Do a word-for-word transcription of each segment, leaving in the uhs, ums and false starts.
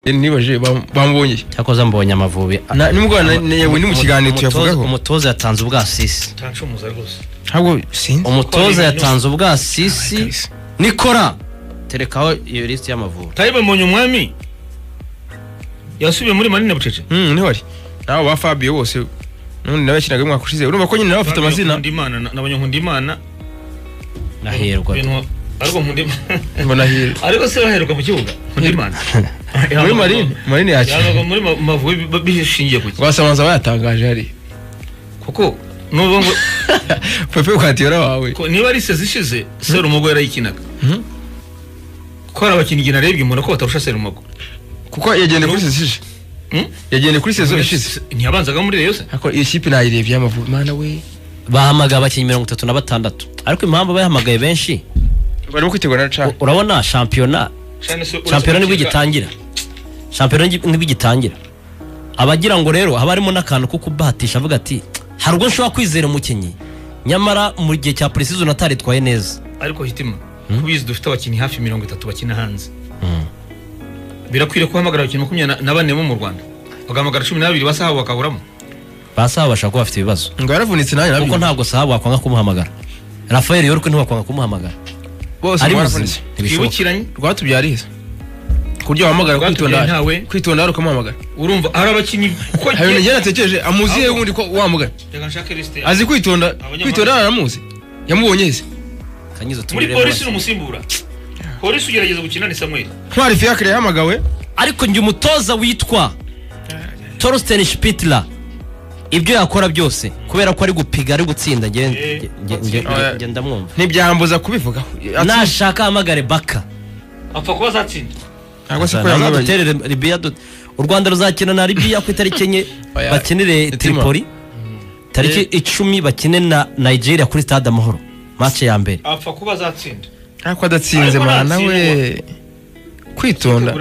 nibaje bambonye cyakoza mbonye Amavubi nimugwa yewe ni mu kiganiro tuyavugaho umutoza yatanze ubwasisi tanshumuza rwose ntabwo sinzi umutoza yatanze ubwasisi Nikora terekaho iyo list y'Amavubi Taiba Mbonye umwami yasubiye muri Marine Bucece mm ni wari naho ba Fabio bose nundi nabakinaga mwaka ushize urumva ko nyine nabafite amazina Ndimana nabonye Nkundimana naherwa ariko Nkundimana ngo nahirwa ariko se baheruka mu kibuga Nkundimana muri Marine Marine yacu yabaga muri Mavubi bishingiye kuki wasamanza bayatangaje hari kuko nubo ngo Pepe kwatiyora wawe niba ari sezishize Serumogo yarayikinaga ko abakinyi narebye umuntu ko batarusha Serumogo kuko yagende kuri sezishize yagende kuri sezo ishize ntiyabanzaga muri yose ako iyi kipe nayirebye y'Amavubi mana we bahamaga abakinyi mirongo itatu na batandatu ariko impamvu bahamagaye benshi barimo kwitegura na cha urabona championnat championnat nibwo gitangira championnat nibwo gitangira abagira ngo rero haba harimo nakantu kuko bahatisha avuga ati hari ubwo nshobora kwizera umukinyi nyamara mu gihe cya pre-season atari twaye neza ariko hitima kubizi dufite abakinyi hafi mirongo itatu bakina hanze birakwire ko hamagara abakinyi makumyabiri na bane mu Rwanda bagamagara cumi na babiri basaha bakaburamo basaha bashaka kuba bafite ibibazo ngo yaravunitse nayo nabyo kuko ntabwo saha wakwanga kumuhamagara Rafael Yorke ntiwakwanga kumuhamagara bose baravunitse twibukiranye rwatubyariza kuryo hamagara kwitonda kwitonda ari kumuhamagara urumva ari abakinyi ko hayo ngena tekeje amuziye wundi ko wamugana reka nshaka liste azi kwitonda kwitonda aramuzi yamubonye se kanyizo muri polisi n'umusimbura polisi ugerageza gukina ni Samuel Ntwari Fiacre yahamagawe ariko ngi umutoza witwa Torsten Spittler ibyo yakora byose kubera ko ari gupiga ari gutsinda nge nge ndamwumva ntibyambuza kubivuga nashaka hamagare Baka apfa kuba zatsinda ntabwo se ko yamuterere Libya u Rwanda ruzakina na Libya ku itariki enye bakinire Tripoli tariki icumi bakine na Nigeria kuri Stade Amahoro match ya mbere apfa kuba zatsinda ariko adatsinze mana we kwitonda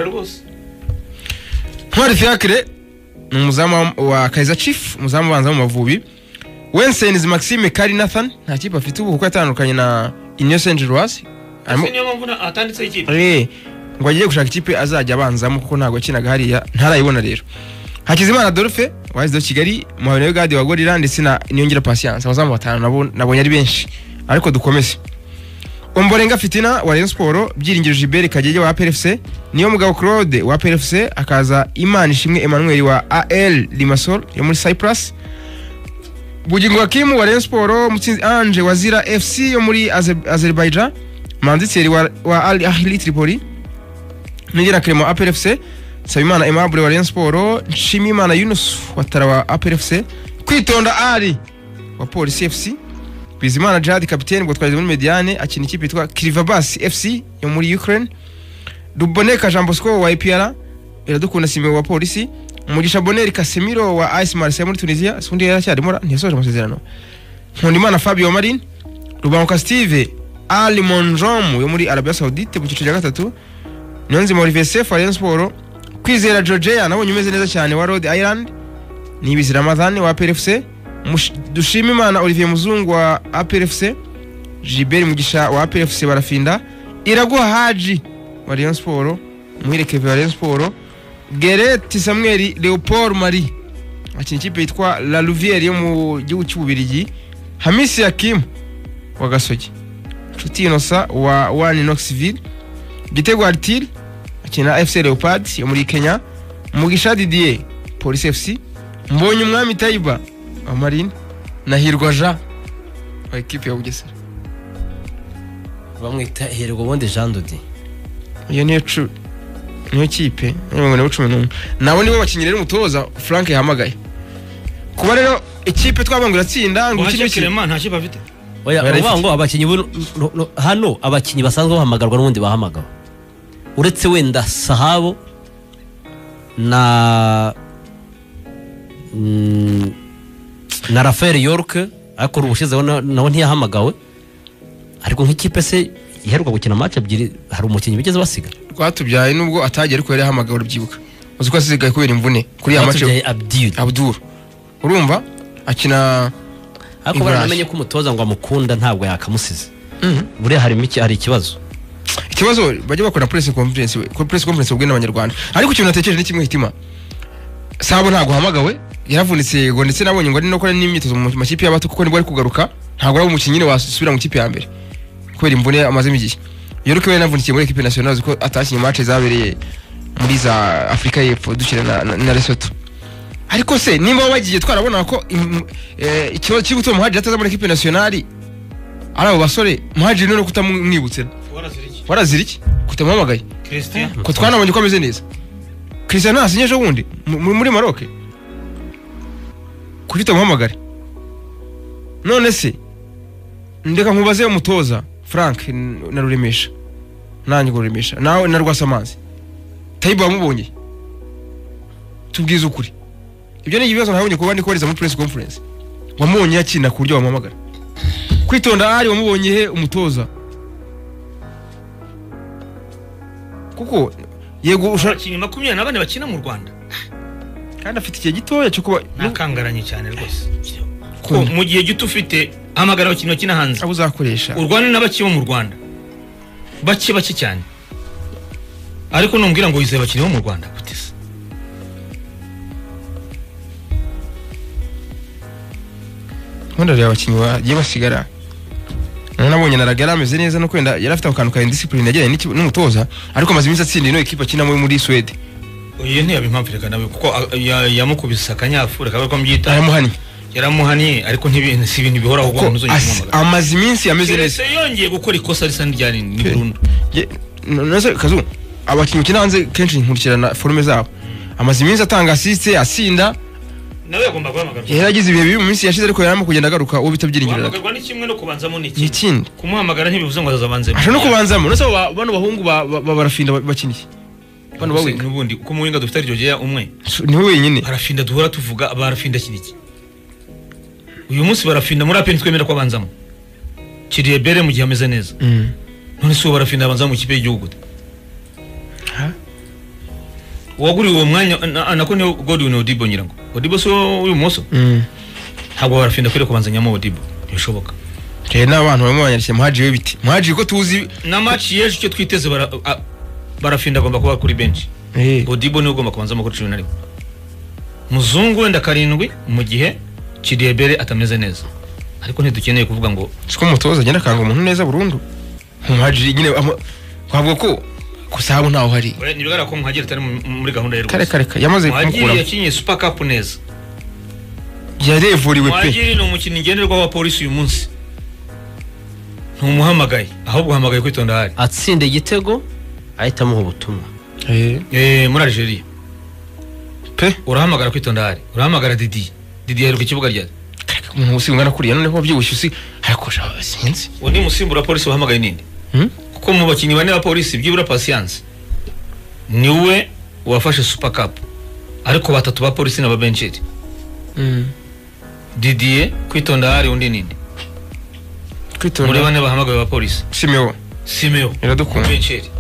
Ntwari Fiacre umuzamu wa Kaizer Chief umuzamu banza mu Mavubi Wensenz Maxime Kari Nathan nta kipe afite ubu kuko yatandukanye na Innocent Giroise niyo mpamvu atanditse ikipe eh ngo agiye gushaka ikipe azajya abanzamo kuko ntago akinaga hariya ntarayibona rero Hakizimana Adolphe wahize Kigali mu Habeneyo Gadi wa Gorilla ndetse na Niyongira Patience abazamu batanu nabo nabonye ari benshi ariko dukomeze Omborenga Fitina wa Rayon Sport Byiringiro Gilbert Kagege wa A P R F C niyo mugabo Claude wa A P R F C akaza Imana Ishimwe Emmanuel wa A L Limassol yo muri Cyprus Bugingo Hakim wa Rayon Sport Mutsinzi Ange wa Zira F C yo muri Azerbaijan Manditseri wa, wa Al Ahli Tripoli Nigira Clement A P R F C Sabimana Aimable wa Rayon Sport Nshimimana Yunus wa Tara wa A P R F C Kwitonda Ali wa Police F C Bizimana Jihad kapiteni bwo twarize muri Mediane akina ikipe yitwa Krivabas F C yo muri Ukraine Duboneka Jean Bosco wa I P R iradukunda Sime wa Polisi Mugisha Boneri Casemiro wa A S Marseille muri Tunisia sundi yaracyari mora ntiyasoje amasezerano Nkundimana Fabio Marin Rubanguka Steve Ali Monjom yo muri Arabia Saoudite mu cyiciro cya gatatu Niyonzima Olivier Sefu wa Rayon Sport Kwizera Georgia nabonye umeze neza cyane wa Rhode Island Nibizi Ramadhan wa A P R F C Dushimimana Olivier Muzungu wa A P R F C Gilbert Mugisha wa A P R F C barafinda Iraguha Haji wa Rayon Sport Muhire Kevin wa Rayon Sport Gereti Samuel Leopold Marie akina ikipe yitwa La Louvière yo mu gihugu cy'Ububirigi Hamisi Hakim wa Gasogi Nshuti Innocent wa One Knoxville Gitego Artil akina F C Leopards yo muri Kenya Mugisha Didier Police F C Mbonye umwami Taiba wa Marine na Hirwa Jean wa equipe ya Bugesera bamwita Hirwa bonde Jean Dodi iyo niyo cu niyo kipe niyo ngo cumi n'umwe nabo nibo bakinnyi rero umutoza Frank yahamagaye kuba rero ikipe twabangura tsinda ngo ukine Clement nta kipe afite oya ubango abakinnyi hano abakinnyi basanzwe bahamagarwa n'ubundi bahamagawe uretse wenda Sahabo na mm, na Rafael Yorke ariko urubushizeho nawe ntiyahamagawe ariko nk'ikipe se iheruka gukina match ebyiri hari umukinnyi bigeze basiga rwatubyaye nubwo atagiye ariko yari yahamagawe urubyibuka uzi ko asigaye kubera imvune kuri ya match Abdul Abdul urumva akina ariko baramenye ko umutoza ngo amukunda ntabwo yakamusize buri hari miki hari ikibazo ikibazo bajya bakora press conference ko press conference ubwe n'abanyarwanda ariko ikintu natekereje ni kimwe hitima sabo ntago hamagawe yaravunitse ngo ndetse nabonye ngo ari no kora n'imyitozo mu makipe y'abato kuko nibwo ari kugaruka ntago ari umukinnyi wasubira mu kipe ya mbere kubera imvune amaze igihe Yoruke we navunikiye muri equipe nationale ziko atakinye match zabereye muri za Afrika y'Epfo dukira na, na, na Lesotho ariko se nimba bagiye twarabona ko ikibazo cyo gutuma Muhadjiri ataza muri equipe nationale ari abo basore Muhadjiri no kutamwibutse waraziriki kutamuhamagaye Christian ko twanabonye ko ameze neza Christian asinyeje wundi muri Maroc kuri tumuhamagare none se ndeka nkubaze umutoza Frank na Ruremesha nanjye ngo Ruremesha nawe na Rwasamazi Taibu wamubonye tubwize ukuri ibyo ni ibibazo ntabonye kuba ndi kohereza muri press conference wamubonye yakina ku buryo wamamagara kwitonda ari wamubonye he umutoza kuko yego ushakini makumyabiri na bane bakina mu Rwanda kandi afite igihe gitoya cyo kuba nakangaranye cyane rwose ko mu gihe gito ufite amagara bakina bakina hanze abo uzakoresha u Rwanda n'abakibo mu Rwanda bake bake cyane ariko numbwira ngo yizeye bakina mu Rwanda gutese Honda rya bakinyi bagiye basigara nabonye naragara ameze neza no kwenda yarafite akantu ka discipline yajyanye n'umutoza ariko amaze iminsi atsinda ino equipe akina muri Sweden oye ntiyabe impamvireka nawe kuko yamukubise akanyafura kabari ko mbyita aramuhanye yaramuhanye ariko ntibintu si ibintu bihoraho ubwo ntuzongera amaze iminsi ameze neza yongeye gukora ikosa risa n'ryari ni Burundi nose kazu abakinyi kina hanze kenshi nkurikirana forume zabo amaze iminsi atanga assist asinda nawe yagomba guhamagara yaragize ibihe bibi mu minsi yashize ariko yaramo kugenda agaruka uwo bitabyiringirira guhamagarwa ni kimwe no kubanzamo n'iki n'ikindi kumuhamagara ntibivuze ngo azabanze asha no kubanzamo nose bano bahungu barafinda bakiniye bano bawinga n'ubundi ko muwinga dufite aryogeya umwe niwe wenyine barafinda duhora tuvuga barafinda kiniki uyu munsi barafinda muri apeni twemera ko abanzamo kiriye bere mu gihe ameze neza none se barafinda abanzamo mu kipe y'igihugu ha waguri uwo mwanya nako ni Godwin Odibo nyirango Odibo so uyu muso ntabwo barafinda kwire kubanzanyamo Odibo bishoboka je n'abantu bamwe banyarishye Muhadjiri we biti Muhadjiri ko tuzi na match yeje cyo twiteze bara barafinda agomba kuba kuri bench Odibo ni ugomba kubanzamo kuri cumi na rimwe muzungu wenda karindwi mu gihe Kidebere atameze neza ariko ntidukeneye kuvuga ngo siko mutoza agenda kanga umuntu neza burundu Muhadjiri nyine kwavuga ko kusabo ntaho hari we nibigara ko Muhadjiri atari muri gahunda ye kare kare yamaze kumukura Muhadjiri yakinye Super Cup neza yarevuriwe pe Muhadjiri no mukino ngenderwa wa polisi uyu munsi ntumuhamagaye ahubwo uhamagaye kwitonda hari atsinde igitego ahita amuha ubutumwa eh eh muri Algeria pe urahamagara kwitonda hari urahamagara Didi Didi yaheruka ikibuga rya umuntu usingana kuriya none ko byibushe usi harakosha sinzi undi musimbura polisi wahamagaye ninde kuko mu bakinyi bane ba polisi byibura patience niwe wafashe Super Cup ariko batatu ba polisi na ba bencheri mm Didier kwitonda hari undi ninde kwitonda muri bane bahamagaye ba polisi Simeo Simeo iradukunda bencheri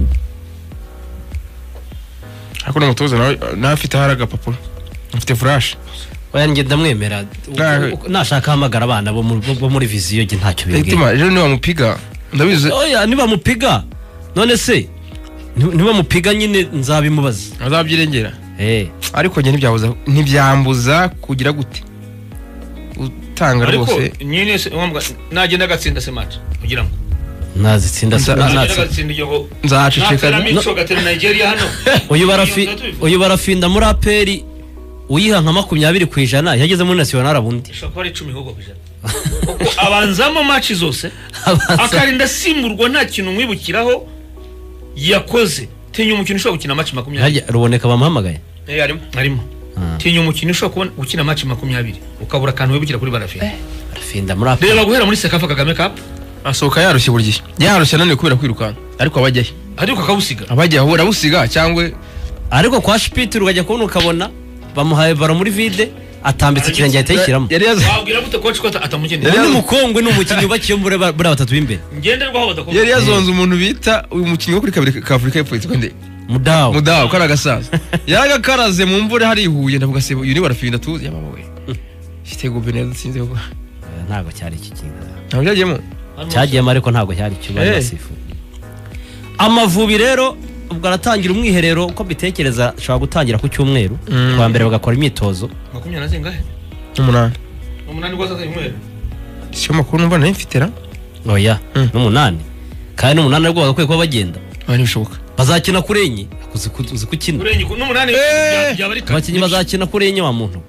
akona mutoza nawe nafite haraga papuro afite flash oya nge ndamwemera nashaka hamagara abana bo muri viziyo ge ntacyo bimbwiye itima rero niba mupiga ndabize oya niba mupiga none se niba mupiga nyine nzabimubaza azabyirengera eh ariko nge ntibyabuza ntibyambuza kugira gute utanga rwose nyine nagenda gatsinda se match kugira ngo nazitsinda se nzaceceka Nigeria hano uyu barafi uyu barafinda muri aperi uyiha nka makumyabiri ku ijana yageze muri national abundi shaka ari icumi hugo kujana abanzamo match zose akarinda simburwa nta kintu mwibukiraho yakoze tinya umukino ushobora gukina match makumyabiri ruboneka bamuhamagaye eh arimo arimo tinya umukino ushobora gukina match makumyabiri ukabura kantu wibukira kuri barafinda barafinda muri aperi reba guhera muri Sekafa Kagame Cup asohoka yarushye buryo yarushye nane kubera kwirukanka ariko abajyaye ariko akabusiga abajya ahura busiga cyangwe ariko kwa Shpiti urajya kubona ukabona bamuhaye baro muri vide atambitse kirenge yatayikiramo yari wabwira gute coach ko atamugendera ni mukongwe n'umukinyi ubakiye muri buri batatu b'imbere ngenderwaho badakomeye yari yazonze umuntu bita uyu mukinyi wo kuri kabiri ka Afrika y'Epfo yitwa nde Mudawo Mudawo kara gasaza yaga karaze mu mvure hari ihuye ndavuga se uyu ni barafinda tuzi yamama we Kitego Benedo sinze ko ntago cyari iki kintu ntabwo cyagiyemo cyagiyemo ariko ntago cyari kibazo sifu Amavubi rero ubwo aratangira umwiherero uko bitekereza ashobora gutangira ku cyumweru kwa mbere bagakora imyitozo makumyabiri na zingahe umunani umunani rwose azayimwera siyo makuru numva nayo mfitera oya n'umunani kandi n'umunani ariko bagakwiye kuba bagenda bari bishoboka bazakina kuri enye uzi gukina kuri enye n'umunani byaba ari abakinnyi bazakina kuri enye wa muntu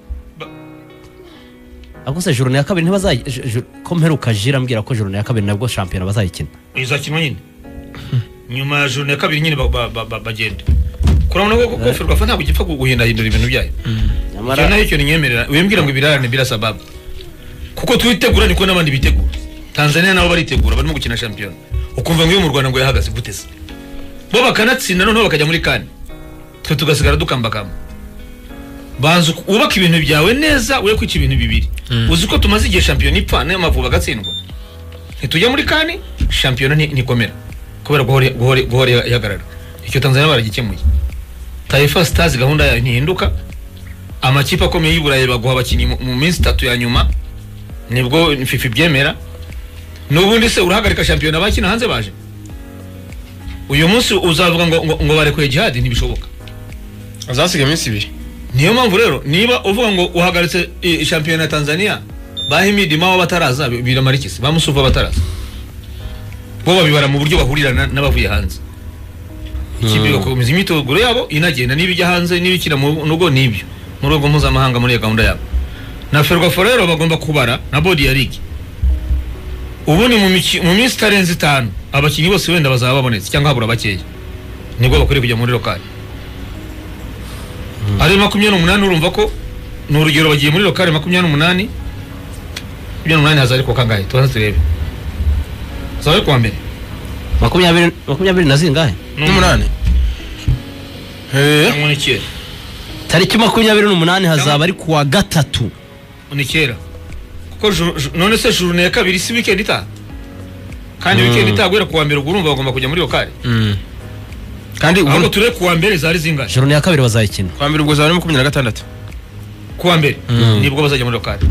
ako se journée ya kabiri ntibazayi ko mperuka jira ambwira ko journée ya kabiri nabwo shampiyona bazayikina izakinwa nyine nyuma ya journée ya kabiri nyine bagenda kurabona ko ko Ferwafa ntabwo gipfa guhindahindura ibintu byayo nyamara nayo cyo ninyemerera wembwira ngo ibirarane bila sababu kuko twitegura niko nabandi bitegura Tanzania nabo baritegura barimo gukina shampiyona ukumva ngo yo mu Rwanda ngo yahagaze gutese bo bakanatsinda noneho bakajya muri kane twe tugasigara dukambakamba banzu ubaka ibintu byawe neza we kwica ibintu bibiri uzi ko tumaze igihe shampiyona ipfa nayo Amavubi agatsindwa ntitujya muri kane shampiyona ntikomera kubera guhore guhore guhore yagarara icyo Tanzania baragikemuye Taifa Stars gahunda yayo ntihinduka amakipe akomeye y'Iburayi baguha abakinnyi mu minsi itatu ya nyuma nibwo FIFA byemera n'ubundi se urahagarika shampiyona bakina hanze baje uyu munsi uzavuga ngo ngo barekuye jihad ntibishoboka azasiga iminsi ibiri niyo mpamvu rero niba uvuga ngo uhagaritse shampiyona ya Tanzania bahimidi mawa bataraza biramarikisi bamusuva bataraza bo babibara mu buryo bahurirana n'abavuye hanze ikipe bakomeza imyiteguro yabo inagenda n'ibijya hanze n'ibikira mu nugo nibyo mu rugo mpuzamahanga muri gahunda yabo na Ferwafa rero bagomba kubara na body ya league ubu ni mu minsi itarenze itanu abakinnyi bose wenda bazaba babonetse cyangwa habura bakeya nibwo bakwiriye kujya muri lokali ari makumyabiri n'umunani urumva ko ni urugero bagiye muri lokali makumyabiri n'umunani makumyabiri n'umunani hazari ko kangahe tubanze turebe zawe kuwa mbere makumyabiri makumyabiri na zingahe n'umunani eh ni kera tariki makumyabiri n'umunani hazaba ari kuwa gatatu ni kera kuko none se journée ya kabiri si weekend ita kandi weekend ita gwera kuwa mbere urumva bagomba kujya muri lokali kandi ubwo ture kuwa mbere zari zingahe journée ya kabiri bazayikina kuwa mbere ubwo zari makumyabiri na gatandatu kuwa mbere nibwo bazajya muri lokali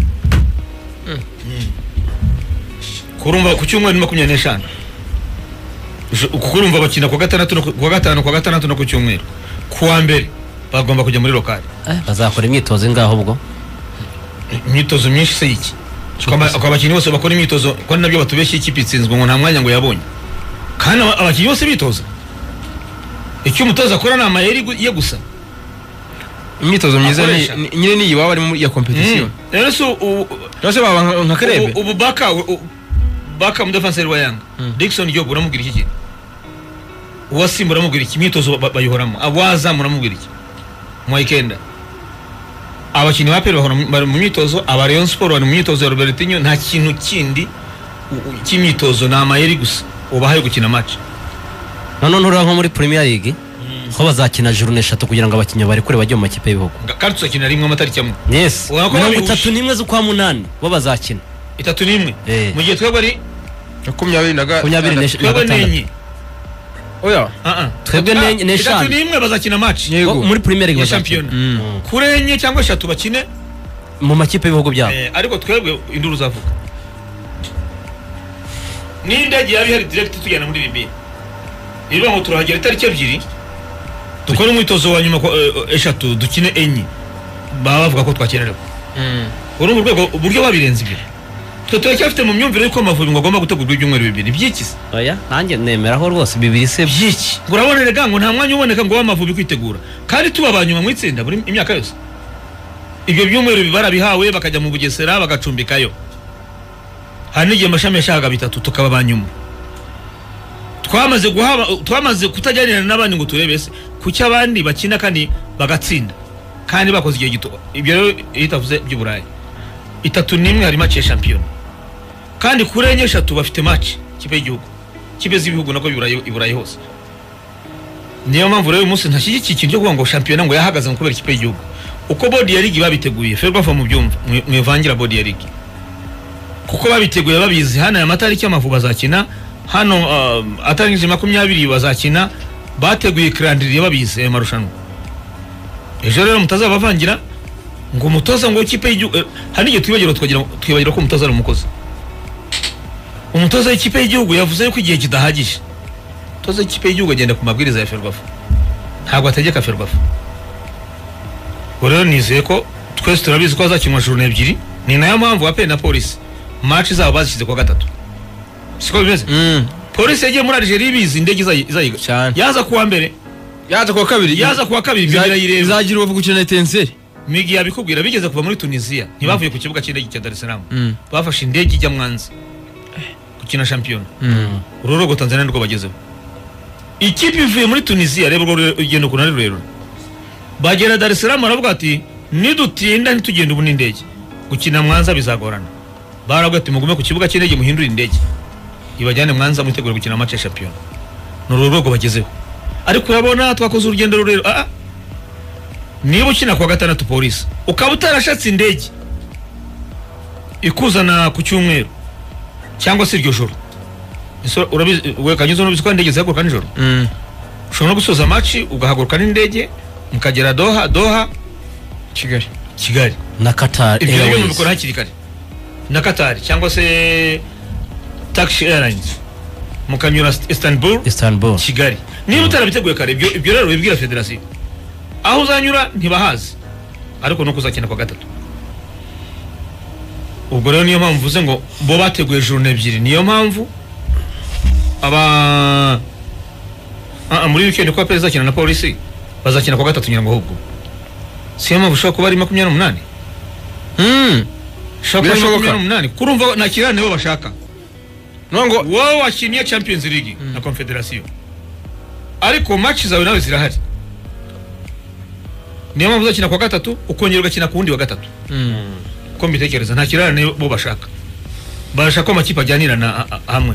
kurumva ku cyumweru ni makumyabiri n'eshanu kurumva bakina ku gatandatu ku gatanu ku gatandatu no ku cyumweru kuwa mbere bagomba kujya muri lokali bazakora imyitozo ngaho ubwo imyitozo myinshi se iki kwa abakinnyi bose bakora imyitozo ko nabyo batubeshye ikipe itsinzwe ngo nta mwanya ngo yabonye kandi abakinnyi bose bitoza icyo umutoza akora ni amayeri ye gusa imyitozo myiza nyine ni iwaba ari muri ya competition rero so rose baba nka Karebe ubu baka baka mu defenseur wa Yanga Dickson Job uramubwira iki kintu uwasimba uramubwira iki imyitozo bayihoramo abaza muramubwira iki mu weekend abakinnyi ba Pele bahora mu myitozo aba Rayon Sport bari mu myitozo ya Robertinho nta kintu kindi cy'imyitozo na amayeri gusa ubahaye gukina match none ntura nko muri Premier League ho bazakina journée eshatu kugira ngo abakinnyi bari kure bajye mu makipe y'ibihugu kandi tuzakina rimwe amatariki amwe yes mirongo itatu n'imwe z'ukwa munani bo bazakina itatu n'imwe mu gihe twebwe ari makumyabiri na gatandatu oya twebwe n'eshanu itatu n'imwe bazakina match muri Premier League bazakina kuri enye cyangwa eshatu bakine mu makipe y'ibihugu byabo ariko twebwe induru zavuga n'indege yabi hari direct tujyana muri Libya iriba ngo turahagera itariki ebyiri dukora umwitozo wa nyuma eshatu dukine enye baba bavuga ko twakenerewe uri mu rwego uburyo babirenze ibyo twe turacyafite mu myumvire yuko Amavubi ngo agomba gutegurwa ibyumweru bibiri by'ikize oya nanjye nemeraho rwose bibiri se by'iki urabona rega ngo nta mwanya uboneka ngo w'Amavubi kwitegura kandi tuba abanyuma mu itsinda buri imyaka yose ibyo byumweru bibarabihawe bakajya mu Bugesera bagacumbikayo hari n'igihe amashami yashaka bitatu tukaba abanyuma twamaze guhaba twamaze kutajyanira n'abandi ngo turebese kuki abandi bakina kandi bagatsinda kandi bakoze igihe gito ibyo rero itavuze by'Uburayi itatu n'imwe hari match ya champion kandi kurenye eshatu bafite match kipe y'igihugu kipe z'ibihugu nako biburayi iburayi hose niyo mpamvu rero umunsi ntashyigikiye ikintu cyo kuvuga ngo champion ngo yahagaze kubera kipe y'igihugu uko body ya league babiteguye Ferwafa mu byumva mwivangira body ya league kuko babiteguye babizi hano ya matariki y'Amavubi bazakina hano atarangije makumyabiri bazakina bateguye calendrier babizi ayo marushanwa ejo rero mutazabavangira ngo umutoza ngo ikipe y'igihugu hari igihe twibagirwa twagira twibagira ko umutoza ari umukozi umutoza w'ikipe y'igihugu yavuze yuko igihe kidahagije toza ikipe y'igihugu agenda ku mabwiriza ya Ferwafa ntabwo ategeka Ferwafa. Rero nizeye ko twese turabizi ko azakinwa journée ebyiri, ni nayo mpamvu A P R na Police match zabo bazishyize kwa gatatu. Siko bimeze? Mm. Police yagiye muri Algeria ibizi indege izayiga cyane. Yaza kuwa mbere, yaza kuwa kabiri, yaza kuwa kabiri byo birayireba. Zagira uvuga gukina Etincelle. Migi yabikubwira bigeze kuva muri Tunisia, ntibavuye ku kibuga cy'indege cya Dar es Salaam. Mm. Bafashe indege ijya Mwanza gukina champion. Mm. Ururo go Tanzania nirwo bagezeho. Ikipe ivuye muri Tunisia rero urugendo kunari rero. Bagera Dar es Salaam aravuga ati nidutinda ntitugenda ubu n'indege. Gukina Mwanza bizagorana. Barabwa ati mugume ku kibuga cy'indege muhindura indege. Ibajyane Mwanza mwitegura gukina match ya champion. N'ururo go bagezeho. Ariko urabona twakoze urugendo rurero. Ah niba ukina kwa gatandatu Police ukaba utarashatse indege ikuzana ku cyumweru cyangwa se iryo joro, urabizi we kanyuzo no biziko indege zaguruka nijoro. Mm. Ushobora gusoza match ugahaguruka n'indege mukagera Doha Doha Kigali Kigali na Qatar ibyo Airways mubikora hakiri kare na Qatar cyangwa se Turkish Airlines mukanyura Istanbul Istanbul Kigali. Niba utarabiteguye kare ibyo ibyo rero bibwira federation aho uzanyura ntibahazi, ariko no kuzakina kwa gatatu. Ubwo rero niyo mpamvu uvuze ngo bo bateguye journée ebyiri, niyo mpamvu aba ah muri weekend kwa pereza kina na Police bazakina kwa gatatu nyirango ahubwo siyo mpamvu ushobora kuba ari makumyabiri n'umunani. Mm. Shaka makumyabiri n'umunani kurumva nakirane bo bashaka nongo wowe wakinnye Champions League mm. na Confederation, ariko match zawe nawe zirahari. Niyo mpamvu uzakina kwa gatatu ukongera ugakina ku wundi wa gatatu. Mm. Ko mbitekereza nta kirane bo bashaka, bashaka ko amakipe ajyanirana hamwe.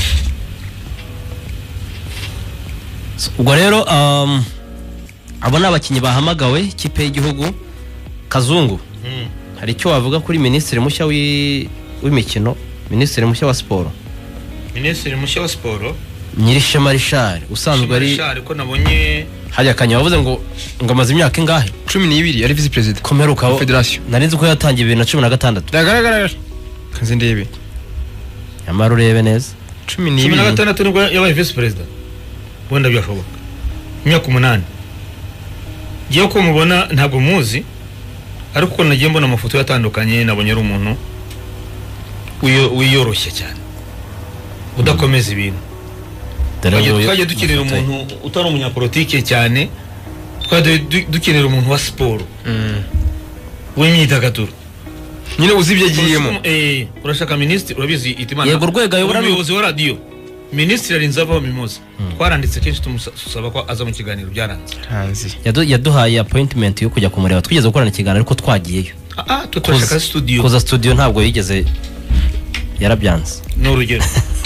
ubwo rero um, abo ni abakinnyi bahamagawe ikipe y'igihugu. Kazungu Mm. hari icyo wavuga kuri minisitiri mushya w'imikino, minisitiri mushya wa siporo, Minisitiri mushya wa siporo Nyirishema Richard usanzwe ari Richard ko nabonye hajya kanya wavuze ngo ngo amaze imyaka ingahe cumi n'ibiri ari vice president komeruka wa federation. narinzi ko yatangiye bibiri na cumi na gatandatu. Dagaragara kanze ndebe nyamara urebe neza cumi cumi n'ibiri na gatandatu nibwo yabaye vice president. Wenda byashoboka imyaka umunani. Giye ko mubona ntabwo muzi, ariko ko nagiye mbona amafoto yatandukanye nabonye ari umuntu wiyoroshye cyane udakomeza ibintu. Twaje dukenera umuntu utari umunyapolitike cyane, twaje dukenera umuntu wa siporo w'imyidagaduro nyine uzi ibyo agiyemo. Eh urashaka minisitiri urabizi itimana yego urwego ayobora n'umuyobozi wa radio minisitiri arinze ava mimoza. Twaranditse kenshi tumusaba ko aza mu kiganiro byaranze. Hanzi yaduhaye appointment yo kujya kumureba, twigeze gukorana ikiganiro ariko twagiyeyo. Ah tutashaka studio kuza studio ntabwo yigeze yarabyanze. N'urugero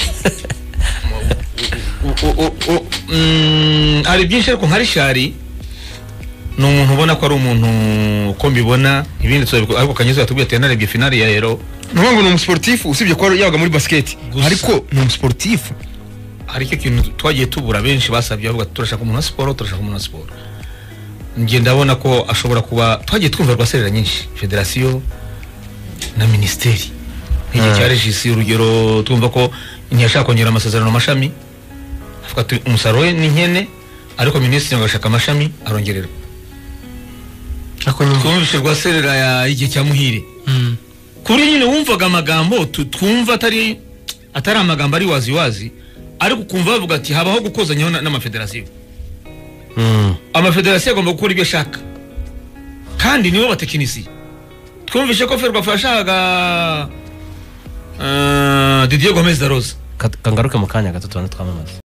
hari byinshi ariko nka Richard ni umuntu ubona ko ari umuntu uko mbibona ibindi tuzabikora, ariko Kanyezo yatubwiye ati yanarebye finale ya Euro. nubwo ni umusportif usibye ko yabaga muri basket, ariko ni umusportif. Hari icyo kintu twagiye tubura benshi basabye bavuga turashaka umuntu wa siporo turashaka umuntu wa siporo. Ngiye ndabona ko ashobora kuba twagiye twumva rwaserera nyinshi federation na ministeri nk'igihe cya regisi. Urugero twumva ko ntiyashaka kongera amasezerano amashami, avuga ati umusaruro ni nkene, ariko minisitiri ngashaka amashami arongerera. Twumvishe rwaserera ya igihe cya Muhire kuri nyine wumvaga amagambo twumva atari atari amagambo ari wazi wazi, ariko kumva bavuga ati habaho gukozanyaho n'amafederasiyo. Amafederasiyo agomba gukora ibyo ashaka kandi nibo batekinisi. Twumvishe ko Ferwafa yashakaga Didier Gomez da Rosa. Kangaruke mu kanya gato tubone twamamaza.